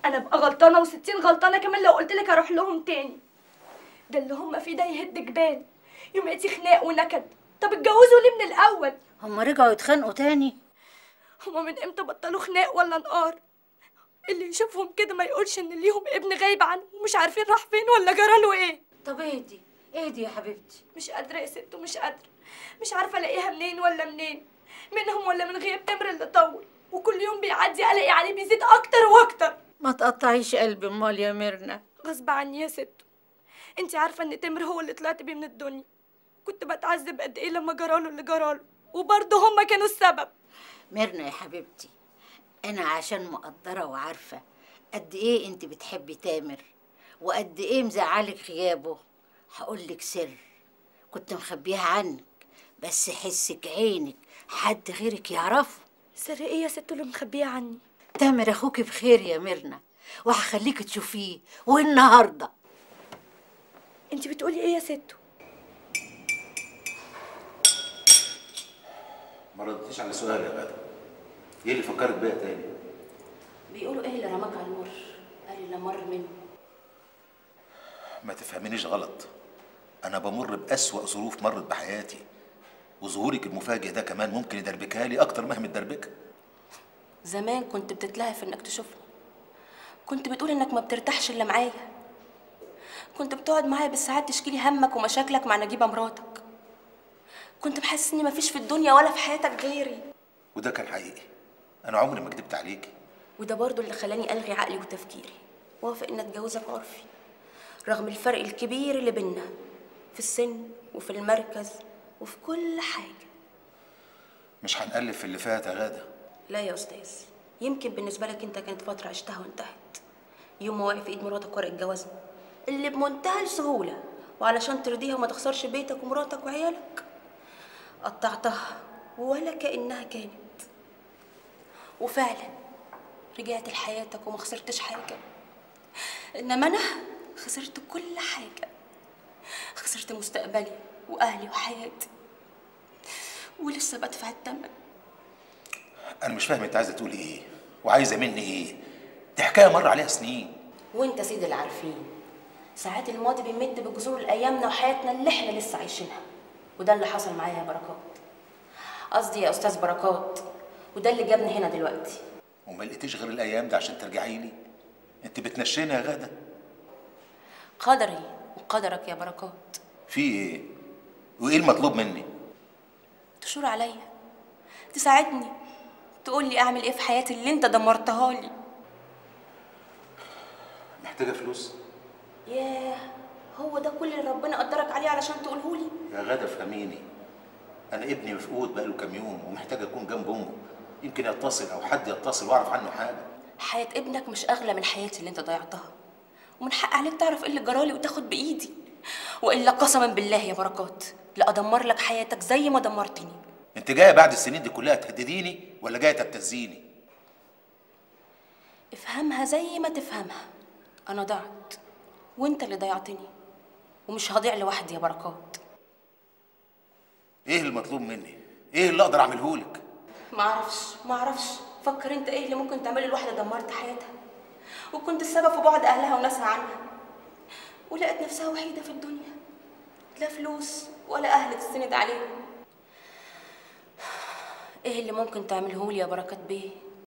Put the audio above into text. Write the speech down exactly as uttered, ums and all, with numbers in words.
انا ابقى غلطانه وستين غلطانه كمان لو قلت لك اروح لهم تاني. ده اللي هم فيه ده يهد جبال، يوماتي خناق ونكد. طب اتجوزوا ليه من الاول؟ هم رجعوا يتخانقوا تاني؟ هم من امتى بطلوا خناق ولا نقار؟ اللي يشوفهم كده ما يقولش ان ليهم ابن غايب عنهم ومش عارفين راح فين ولا جراله ايه. طب اهدي اهدي يا حبيبتي. مش قادره يا ست ومش قادره، مش عارفه الاقيها منين ولا منين، منهم ولا من غياب تمر اللي طول، وكل يوم بيعدي الاقي عليه بيزيد اكتر واكتر. ما تقطعيش قلبي امال يا ميرنا. غصب عني يا ست. انت عارفه ان تمر هو اللي طلعت بيه من الدنيا. كنت بتعذب قد ايه لما جراله اللي جراله، وبرضه هما كانوا السبب. ميرنا يا حبيبتي، انا عشان مقدره وعارفه قد ايه انت بتحبي تامر وقد ايه مزعلك غيابه، هقولك سر كنت مخبيها عنك، بس حسك عينك حد غيرك يعرفه. سر ايه يا ست اللي مخبيه عني؟ تامر اخوك بخير يا ميرنا، وهخليك تشوفيه والنهارده. انت بتقولي ايه يا ستو؟ ما ردتيش على سؤالي يا غدا. ايه اللي فكرك بيا تاني؟ بيقولوا ايه اللي رماك على المر؟ قال اللي مر منه. ما تفهمينيش غلط، انا بمر بأسوأ ظروف مرت بحياتي، وظهورك المفاجئ ده كمان ممكن يدربكها لي اكتر مهما تدربكها. زمان كنت بتتلهف انك تشوفني، كنت بتقول انك ما بترتاحش الا معايا، كنت بتقعد معايا بالساعات تشكي لي همك ومشاكلك مع نجيبه مراتك، كنت بحس اني مفيش في الدنيا ولا في حياتك غيري. وده كان حقيقي، انا عمري ما كدبت عليكي. وده برضو اللي خلاني الغي عقلي وتفكيري وافق ان اتجوزك عرفي، رغم الفرق الكبير اللي بينا في السن وفي المركز وفي كل حاجه. مش هنقلب في اللي فات يا غاده. لا يا استاذ، يمكن بالنسبه لك انت كانت فتره عشتها وانتهت. يوم ما وقع في ايد مراتك ورق الجواز اللي بمنتهى السهوله، وعلشان ترضيها وما تخسرش بيتك ومراتك وعيالك قطعتها ولا كانها كانت. وفعلا رجعت لحياتك وما خسرتش حاجه، انما انا خسرت كل حاجه. خسرت مستقبلي واهلي وحياتي، ولسه بدفع الثمن. انا مش فاهم انت عايزه تقولي ايه وعايزه مني ايه؟ دي حكايه مر عليها سنين. وانت سيد اللي عارفين، ساعات الماضي بيمد بجذور لايامنا وحياتنا اللي احنا لسه عايشينها، وده اللي حصل معايا يا بركات. قصدي يا استاذ بركات، وده اللي جابني هنا دلوقتي. وما لقيتيش غير الايام دي عشان ترجعي لي؟ انت بتنشيني يا غاده. قدري وقدرك يا بركات. في ايه؟ وايه المطلوب مني؟ تشور عليا، تساعدني، تقول لي اعمل ايه في حياتي اللي انت دمرتها لي. محتاجه فلوس؟ ياه، هو ده كل اللي ربنا قدرك عليه علشان تقوله لي؟ يا غاده افهميني، انا ابني مفقود بقاله كام يوم ومحتاج اكون جنب امه، يمكن يتصل او حد يتصل واعرف عنه حاجه. حياه ابنك مش اغلى من حياتي اللي انت ضيعتها، ومن حق عليك تعرف ايه اللي جرالي وتاخد بايدي، والا قسما بالله يا بركات لا ادمر لك حياتك زي ما دمرتني. انت جايه بعد السنين دي كلها تهدديني ولا جايه تبتزيني؟ افهمها زي ما تفهمها، انا ضعت وانت اللي ضيعتني، ومش هضيع لوحدي يا بركات. ايه المطلوب مني؟ ايه اللي اقدر اعمله لك؟ ما اعرفش ما اعرفش فكر انت ايه اللي ممكن تعمله لواحده دمرت حياتها وكنت السبب في بعد اهلها وناسها عنها، ولقت نفسها وحيده في الدنيا، لا فلوس ولا اهل تستند عليهم. ايه اللي ممكن تعمله لي يا بركات بيه